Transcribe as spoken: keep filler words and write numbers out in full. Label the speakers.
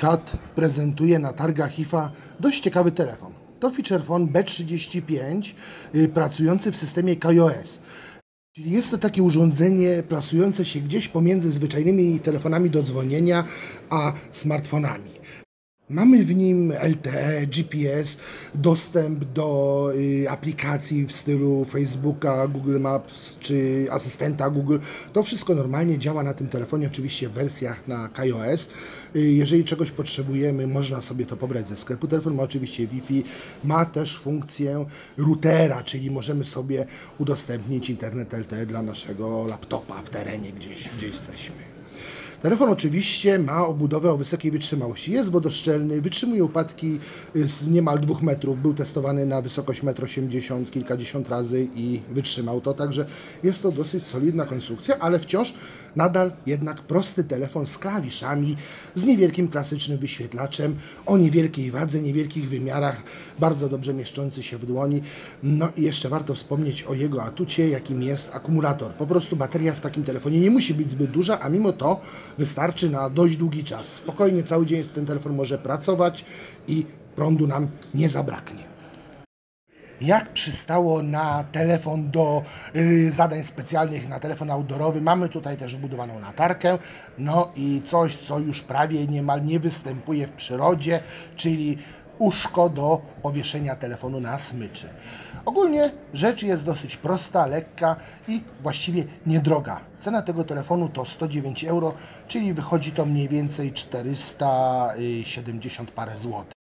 Speaker 1: Cat prezentuje na targach I F A dość ciekawy telefon. To Feature Phone B trzydzieści pięć y, pracujący w systemie K O S. Czyli jest to takie urządzenie plasujące się gdzieś pomiędzy zwyczajnymi telefonami do dzwonienia a smartfonami. Mamy w nim L T E, G P S, dostęp do y, aplikacji w stylu Facebooka, Google Maps czy asystenta Google. To wszystko normalnie działa na tym telefonie, oczywiście w wersjach na K O S. Y, jeżeli czegoś potrzebujemy, można sobie to pobrać ze sklepu. Telefon ma oczywiście Wi-Fi, ma też funkcję routera, czyli możemy sobie udostępnić internet L T E dla naszego laptopa w terenie, gdzieś, gdzie jesteśmy. Telefon oczywiście ma obudowę o wysokiej wytrzymałości. Jest wodoszczelny, wytrzymuje upadki z niemal dwóch metrów. Był testowany na wysokość metr osiemdziesiąt kilkadziesiąt razy i wytrzymał to. Także jest to dosyć solidna konstrukcja, ale wciąż nadal jednak prosty telefon z klawiszami, z niewielkim klasycznym wyświetlaczem, o niewielkiej wadze, niewielkich wymiarach, bardzo dobrze mieszczący się w dłoni. No i jeszcze warto wspomnieć o jego atucie, jakim jest akumulator. Po prostu bateria w takim telefonie nie musi być zbyt duża, a mimo to wystarczy na dość długi czas. Spokojnie cały dzień ten telefon może pracować i prądu nam nie zabraknie. Jak przystało na telefon do y, zadań specjalnych, na telefon outdoorowy, mamy tutaj też wbudowaną latarkę, no i coś, co już prawie niemal nie występuje w przyrodzie, czyli uszko do powieszenia telefonu na smyczy. Ogólnie rzecz jest dosyć prosta, lekka i właściwie niedroga. Cena tego telefonu to sto dziewięć euro, czyli wychodzi to mniej więcej czterysta siedemdziesiąt parę złotych.